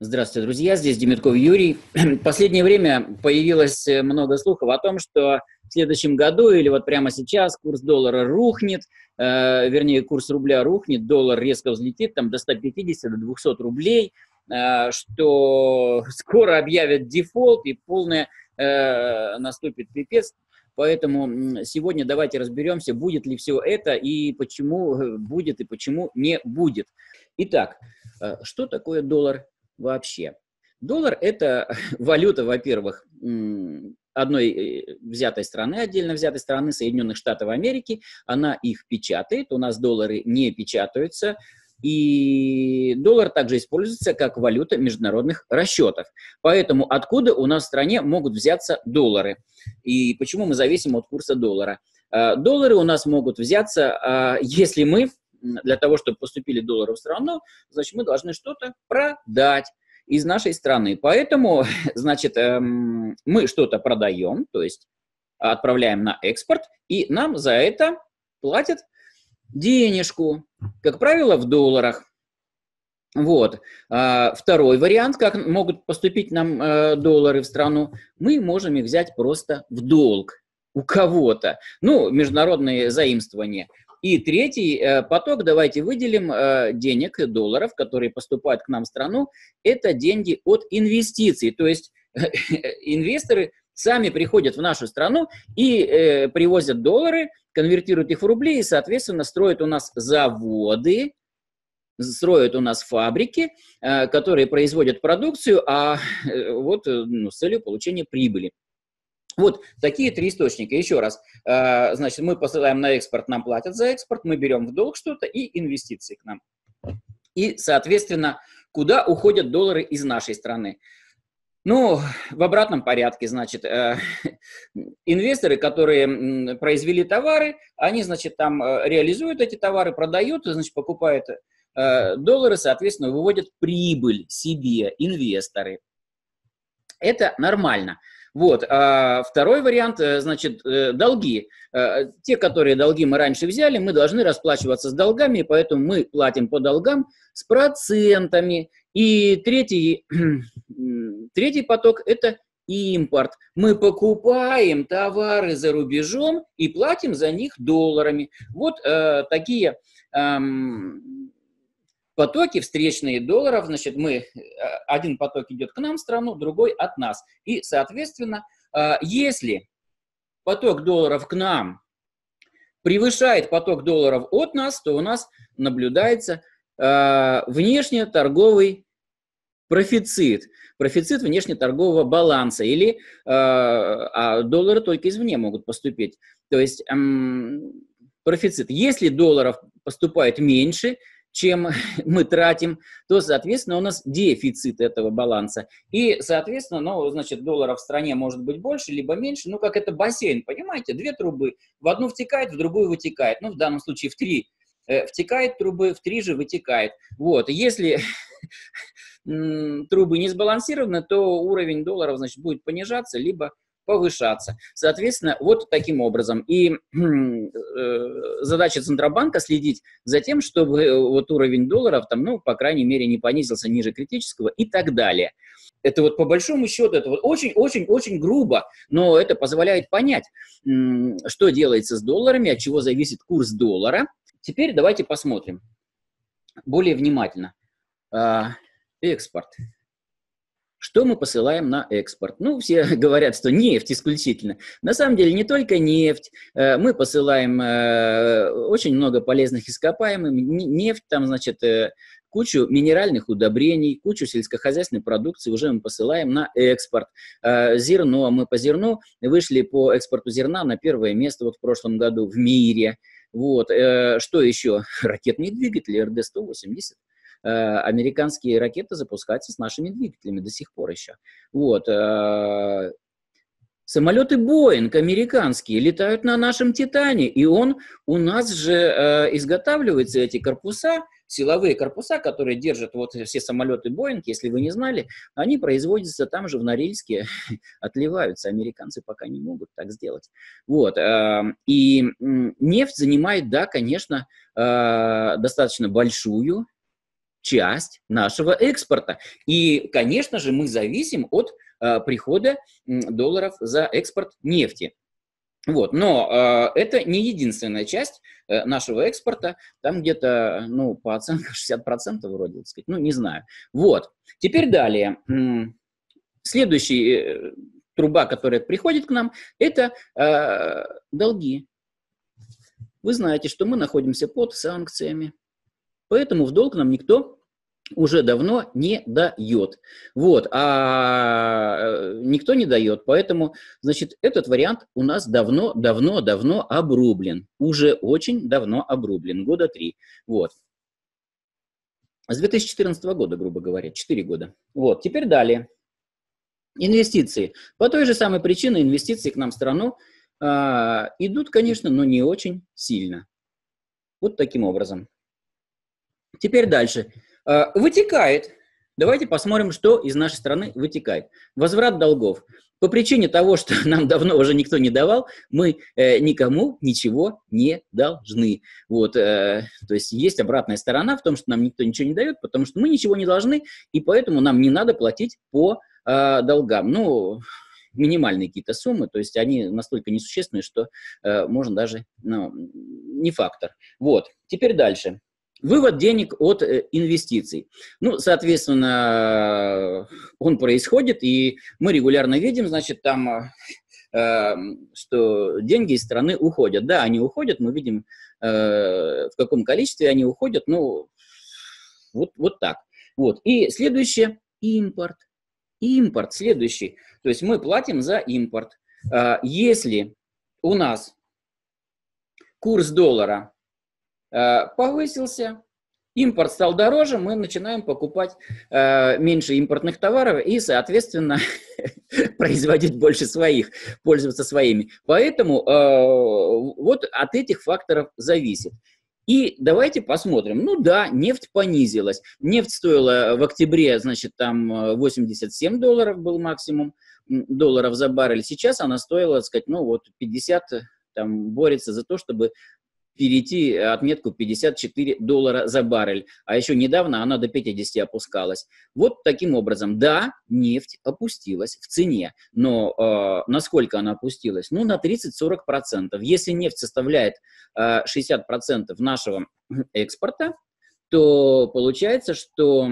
Здравствуйте, друзья, здесь Демитков Юрий. В последнее время появилось много слухов о том, что в следующем году или вот прямо сейчас курс доллара рухнет, вернее, курс рубля рухнет, доллар резко взлетит там, до 150, до 200 рублей, что скоро объявят дефолт и полное наступит пипец. Поэтому сегодня давайте разберемся, будет ли все это и почему будет и почему не будет. Итак, что такое доллар вообще? Доллар – это валюта, во-первых, одной взятой страны, отдельно взятой страны, Соединенных Штатов Америки. Она их печатает, у нас доллары не печатаются. И доллар также используется как валюта международных расчетов. Поэтому откуда у нас в стране могут взяться доллары? И почему мы зависим от курса доллара? Доллары у нас могут взяться, если мы, для того, чтобы поступили доллары в страну, значит, мы должны что-то продать из нашей страны. Поэтому, значит, мы что-то продаем, то есть отправляем на экспорт, и нам за это платят денежку, как правило, в долларах. Вот. Второй вариант, как могут поступить нам доллары в страну, мы можем их взять просто в долг у кого-то. Ну, международные заимствования. И третий поток, давайте выделим денег, долларов, которые поступают к нам в страну, это деньги от инвестиций. То есть инвесторы сами приходят в нашу страну и привозят доллары, конвертируют их в рубли и, соответственно, строят у нас заводы, строят у нас фабрики, которые производят продукцию, с целью получения прибыли. Вот такие три источника. Еще раз, значит, мы посылаем на экспорт, нам платят за экспорт, мы берем в долг что-то и инвестиции к нам. И, соответственно, куда уходят доллары из нашей страны? Ну, в обратном порядке, значит, инвесторы, которые произвели товары, они, значит, там реализуют эти товары, продают, значит, покупают доллары, соответственно, выводят прибыль себе инвесторы. Это нормально. Вот. Второй вариант, значит, долги. Те, которые долги мы раньше взяли, мы должны расплачиваться с долгами, поэтому мы платим по долгам с процентами. И третий поток – это импорт. Мы покупаем товары за рубежом и платим за них долларами. Вот такие потоки встречные долларов, значит, один поток идет к нам в страну, другой от нас. И, соответственно, если поток долларов к нам превышает поток долларов от нас, то у нас наблюдается внешнеторговый профицит внешнеторгового баланса, или доллары только извне могут поступить. То есть профицит. Если долларов поступает меньше, чем мы тратим, то, соответственно, у нас дефицит этого баланса. И, соответственно, ну, значит, долларов в стране может быть больше, либо меньше. Ну, как это бассейн, понимаете? Две трубы. В одну втекает, в другую вытекает. Ну, в данном случае в три втекает трубы, в три же вытекает. Вот. Если трубы не сбалансированы, то уровень долларов, значит, будет понижаться, либо повышаться. Соответственно, вот таким образом. И задача Центробанка следить за тем, чтобы вот уровень долларов там, ну, по крайней мере, не понизился ниже критического и так далее. Это вот по большому счету, это вот очень-очень-очень грубо, но это позволяет понять, что делается с долларами, от чего зависит курс доллара. Теперь давайте посмотрим более внимательно. Экспорт. Что мы посылаем на экспорт? Ну, все говорят, что нефть исключительно. На самом деле не только нефть. Мы посылаем очень много полезных ископаемых. Нефть, там, значит, кучу минеральных удобрений, кучу сельскохозяйственной продукции уже мы посылаем на экспорт. Зерно. Мы по зерну вышли по экспорту зерна на первое место вот в прошлом году в мире. Вот. Что еще? Ракетные двигатели РД-180. Американские ракеты запускаются с нашими двигателями до сих пор еще. Вот. Самолеты Боинг американские летают на нашем Титане, и он у нас же изготавливаются эти корпуса, силовые корпуса, которые держат вот все самолеты Боинг, если вы не знали, они производятся там же в Норильске, отливаются, американцы пока не могут так сделать. Вот. И нефть занимает, да, конечно, достаточно большую часть нашего экспорта. И, конечно же, мы зависим от прихода долларов за экспорт нефти. Вот. Но это не единственная часть нашего экспорта, там где-то, ну, по оценкам 60% вроде, так сказать, ну, не знаю. Вот. Теперь далее. Следующая труба, которая приходит к нам, это долги. Вы знаете, что мы находимся под санкциями, поэтому в долг нам никто уже давно не дает. Вот, никто не дает, поэтому, значит, этот вариант у нас давно обрублен. Уже очень давно обрублен, года 3. Вот. С 2014 года, грубо говоря, 4 года. Вот, теперь далее. Инвестиции. По той же самой причине инвестиции к нам в страну идут, конечно, но не очень сильно. Вот таким образом. Теперь дальше. Вытекает. Давайте посмотрим, что из нашей страны вытекает. Возврат долгов. По причине того, что нам давно уже никто не давал, мы никому ничего не должны. Вот, то есть обратная сторона в том, что нам никто ничего не дает, потому что мы ничего не должны, и поэтому нам не надо платить по долгам. Ну, минимальные какие-то суммы, то есть они настолько несущественные, что можно даже, ну, не фактор. Вот, теперь дальше. Вывод денег от инвестиций. Ну, соответственно, он происходит, и мы регулярно видим, значит, там, что деньги из страны уходят. Да, они уходят, мы видим, в каком количестве они уходят, ну, вот так. Вот. И следующее – импорт. Импорт следующий. То есть мы платим за импорт. Если у нас курс доллара повысился, импорт стал дороже, мы начинаем покупать меньше импортных товаров и, соответственно, производить больше своих, пользоваться своими. Поэтому вот от этих факторов зависит. И давайте посмотрим. Ну да, нефть понизилась. Нефть стоила в октябре, значит, там 87 долларов был максимум долларов за баррель. Сейчас она стоила, так сказать, ну вот 50, там борется за то, чтобы перейти отметку 54 доллара за баррель. А еще недавно она до 50 опускалась. Вот таким образом, да, нефть опустилась в цене. Но насколько она опустилась? Ну, на 30-40%. Если нефть составляет 60% нашего экспорта, то получается, что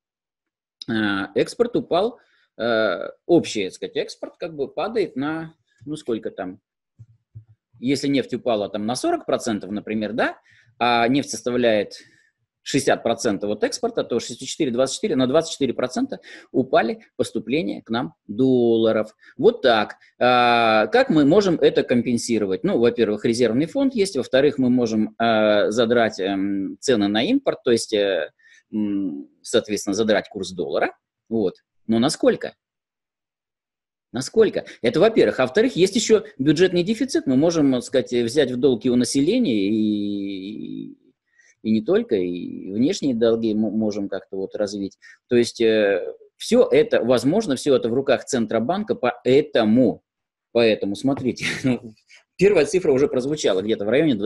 экспорт упал, общий, так сказать, экспорт как бы падает на, ну, сколько там, если нефть упала там на 40%, например, да, а нефть составляет 60% от экспорта, то 64-24, на 24% упали поступления к нам долларов. Вот так. Как мы можем это компенсировать? Ну, во-первых, резервный фонд есть, во-вторых, мы можем задрать цены на импорт, то есть, соответственно, задрать курс доллара. Вот. Но насколько? Насколько? Это, во-первых. А во-вторых, есть еще бюджетный дефицит. Мы можем, так сказать, взять в долг и у населения, и не только, и внешние долги можем как-то вот развить. То есть все это возможно, все это в руках Центробанка, поэтому смотрите, первая цифра уже прозвучала, где-то в районе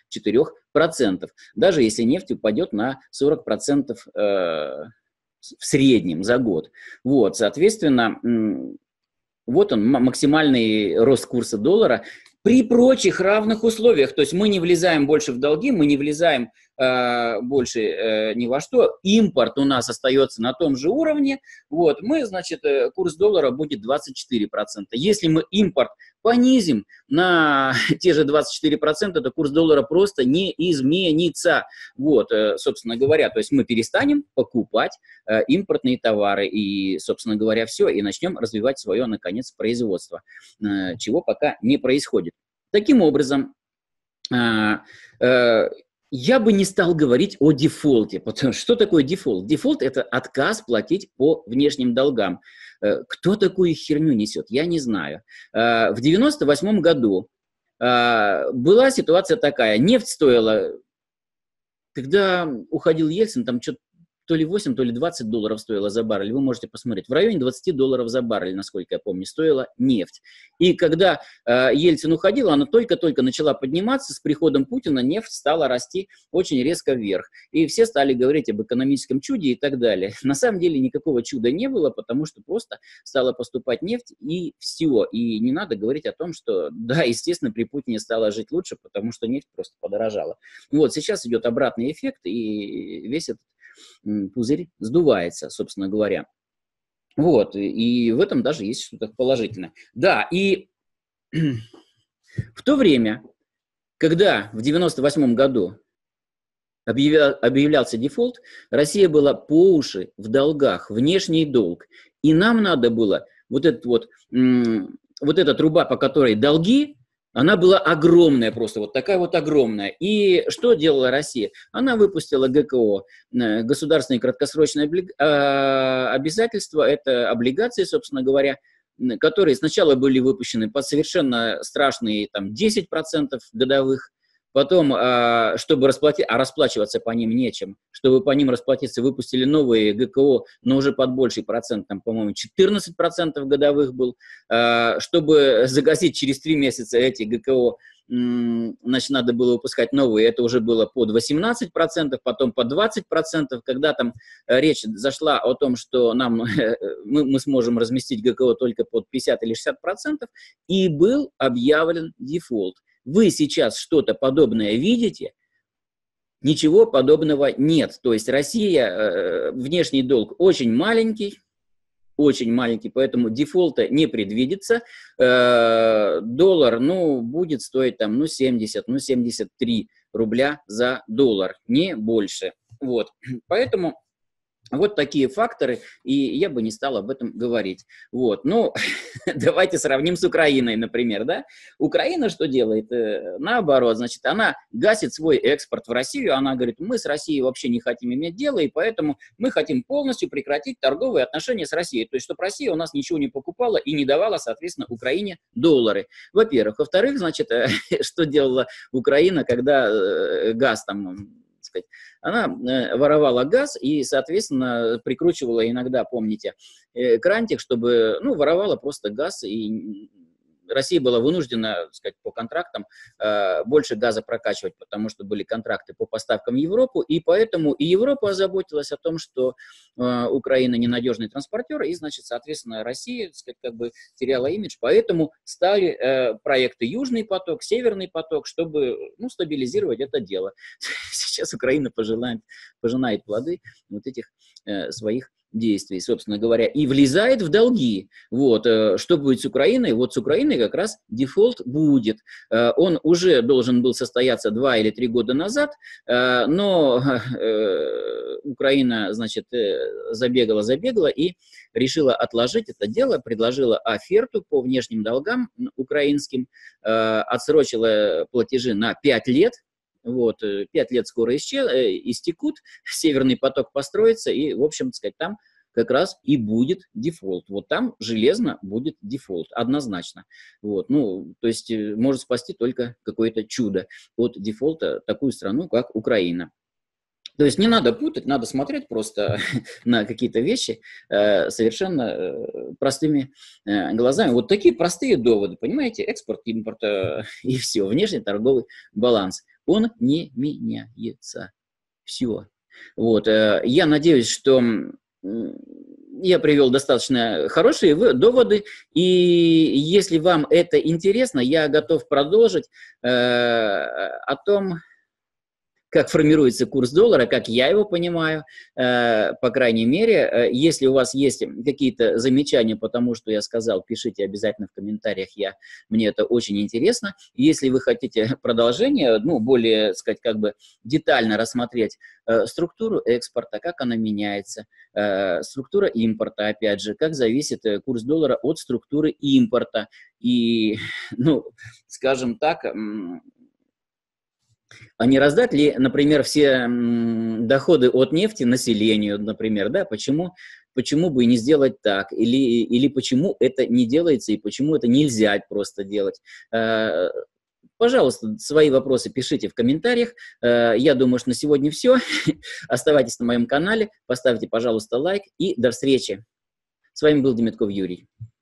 24%. Даже если нефть упадет на 40% в среднем за год. Вот, соответственно, вот он, максимальный рост курса доллара при прочих равных условиях. То есть мы не влезаем больше в долги, мы не влезаем больше ни во что. Импорт у нас остается на том же уровне. Вот, мы, значит, курс доллара будет 24%. Если мы импорт понизим на те же 24%, то курс доллара просто не изменится. Вот, собственно говоря, то есть мы перестанем покупать импортные товары и, собственно говоря, все, и начнем развивать свое, наконец, производство, чего пока не происходит. Таким образом, я бы не стал говорить о дефолте, потому что такое дефолт? Дефолт – это отказ платить по внешним долгам. Кто такую херню несет? Я не знаю. В 1998 году была ситуация такая. Нефть стоила, когда уходил Ельцин, там что-то то ли 8, то ли 20 долларов стоила за баррель. Вы можете посмотреть. В районе 20 долларов за баррель, насколько я помню, стоила нефть. И когда Ельцин уходил, она только-только начала подниматься. С приходом Путина нефть стала расти очень резко вверх. И все стали говорить об экономическом чуде и так далее. На самом деле никакого чуда не было, потому что просто стала поступать нефть и все. И не надо говорить о том, что, да, естественно, при Путине стало жить лучше, потому что нефть просто подорожала. Вот, сейчас идет обратный эффект, и весь этот пузырь сдувается, собственно говоря. Вот, и в этом даже есть что-то положительное. Да, и в то время, когда в 98 году объявлялся дефолт, Россия была по уши в долгах, внешний долг. И нам надо было вот эта труба, по которой долги, она была огромная просто, вот такая вот огромная. И что делала Россия? Она выпустила ГКО, государственные краткосрочные обязательства, это облигации, собственно говоря, которые сначала были выпущены под совершенно страшные там, 10% годовых, потом, чтобы расплачиваться по ним нечем, чтобы по ним расплатиться, выпустили новые ГКО, но уже под больший процент, там, по-моему, 14% годовых был, чтобы загасить через 3 месяца эти ГКО, значит, надо было выпускать новые, это уже было под 18%, потом под 20%, когда там речь зашла о том, что мы сможем разместить ГКО только под 50 или 60%, и был объявлен дефолт. Вы сейчас что-то подобное видите? Ничего подобного нет. То есть Россия, внешний долг очень маленький, поэтому дефолта не предвидится. Доллар, будет стоить там, 70, 73 рубля за доллар, не больше. Вот, поэтому вот такие факторы, и я бы не стал об этом говорить. Вот, давайте сравним с Украиной, например, да? Украина что делает? Наоборот, значит, она гасит свой экспорт в Россию, она говорит, мы с Россией вообще не хотим иметь дело, и поэтому мы хотим полностью прекратить торговые отношения с Россией, то есть, чтобы Россия у нас ничего не покупала и не давала, соответственно, Украине доллары. Во-первых. Во-вторых, значит, что делала Украина, когда газ там... сказать, она воровала газ и, соответственно, прикручивала иногда, помните, крантик, чтобы, воровала просто газ, и Россия была вынуждена, так сказать, по контрактам больше газа прокачивать, потому что были контракты по поставкам в Европу, и поэтому и Европа озаботилась о том, что Украина ненадежный транспортер, и, значит, соответственно, Россия, так сказать, как бы теряла имидж, поэтому стали проекты Южный поток, Северный поток, чтобы, стабилизировать это дело. Сейчас Украина пожинает плоды вот этих своих действий, собственно говоря, и влезает в долги. Вот, что будет с Украиной? Вот с Украиной как раз дефолт будет. Он уже должен был состояться 2 или 3 года назад, но Украина, значит, забегала и решила отложить это дело, предложила оферту по внешним долгам украинским, отсрочила платежи на 5 лет. Вот, 5 лет скоро истекут, Северный поток построится, и, в общем, так сказать, там как раз и будет дефолт. Вот там железно будет дефолт, однозначно. Вот, то есть может спасти только какое-то чудо от дефолта такую страну, как Украина. То есть не надо путать, надо смотреть просто на какие-то вещи совершенно простыми глазами. Вот такие простые доводы, понимаете, экспорт, импорт и все, внешний торговый баланс. Он не меняется. Все. Вот. Я надеюсь, что я привел достаточно хорошие доводы, и если вам это интересно, я готов продолжить о том, как формируется курс доллара, как я его понимаю, по крайней мере. Если у вас есть какие-то замечания по тому, что я сказал, пишите обязательно в комментариях, мне это очень интересно. Если вы хотите продолжение, более, так сказать, как бы детально рассмотреть структуру экспорта, как она меняется, структура импорта, опять же, как зависит курс доллара от структуры импорта. И, скажем так, а не раздать ли, например, все доходы от нефти населению, например, да, почему бы и не сделать так, или почему это не делается, и почему это нельзя просто делать. Пожалуйста, свои вопросы пишите в комментариях. Я думаю, что на сегодня все. Оставайтесь на моем канале, поставьте, пожалуйста, лайк и до встречи. С вами был Демятков Юрий.